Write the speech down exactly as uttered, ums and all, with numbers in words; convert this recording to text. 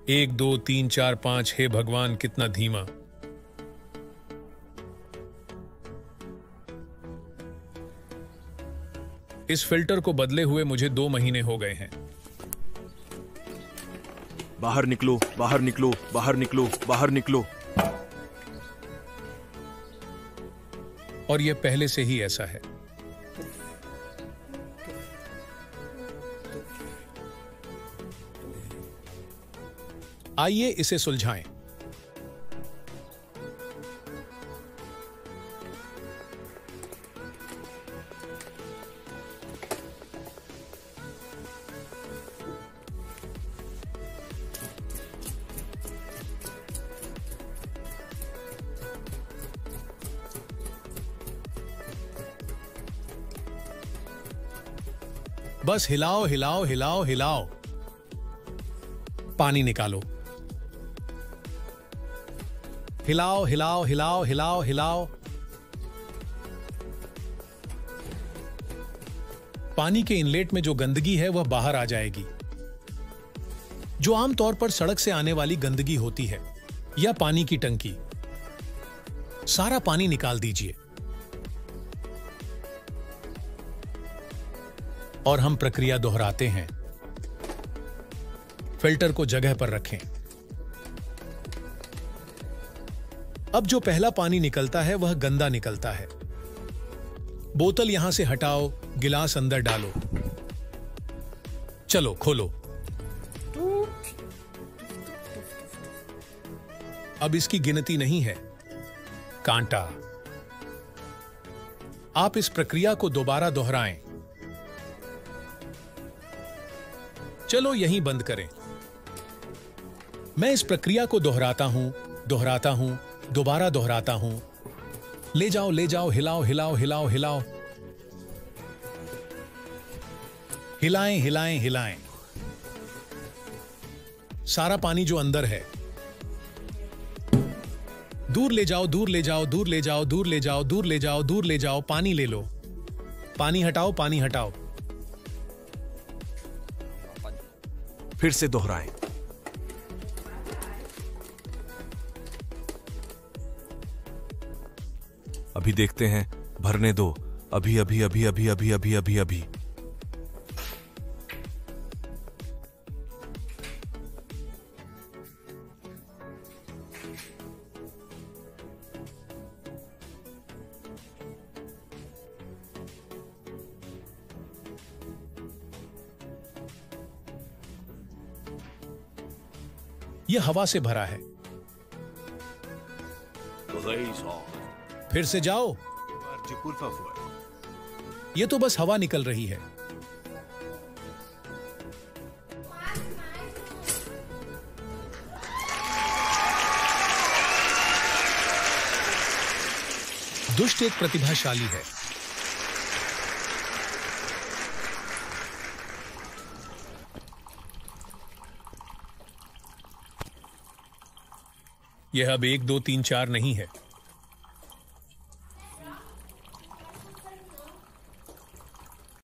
एक दो तीन चार पांच, हे भगवान कितना धीमा। इस फिल्टर को बदले हुए मुझे दो महीने हो गए हैं। बाहर निकलो, बाहर निकलो, बाहर निकलो, बाहर निकलो। और यह पहले से ही ऐसा है। आइए इसे सुलझाएं। बस हिलाओ हिलाओ हिलाओ हिलाओ। पानी निकालो। हिलाओ हिलाओ हिलाओ हिलाओ हिलाओ। पानी के इनलेट में जो गंदगी है वह बाहर आ जाएगी, जो आमतौर पर सड़क से आने वाली गंदगी होती है या पानी की टंकी। सारा पानी निकाल दीजिए और हम प्रक्रिया दोहराते हैं। फिल्टर को जगह पर रखें। अब जो पहला पानी निकलता है वह गंदा निकलता है। बोतल यहां से हटाओ, गिलास अंदर डालो। चलो खोलो। अब इसकी गिनती नहीं है, कांटा। आप इस प्रक्रिया को दोबारा दोहराएं। चलो यहीं बंद करें। मैं इस प्रक्रिया को दोहराता हूं, दोहराता हूं, दोबारा दोहराता हूं। ले जाओ ले जाओ, हिलाओ हिलाओ हिलाओ हिलाओ। हिलाएं हिलाएं हिलाएं। सारा पानी जो अंदर है दूर ले जाओ, दूर ले जाओ, दूर ले जाओ, दूर ले जाओ, दूर ले जाओ, दूर ले जाओ। पानी ले लो। पानी हटाओ, पानी हटाओ। फिर से दोहराएं। अभी देखते हैं, भरने दो। अभी अभी अभी अभी अभी अभी अभी अभी यह हवा से भरा है। फिर से जाओ। यह तो बस हवा निकल रही है। दुष्ट एक प्रतिभाशाली है। यह अब एक दो तीन चार नहीं है।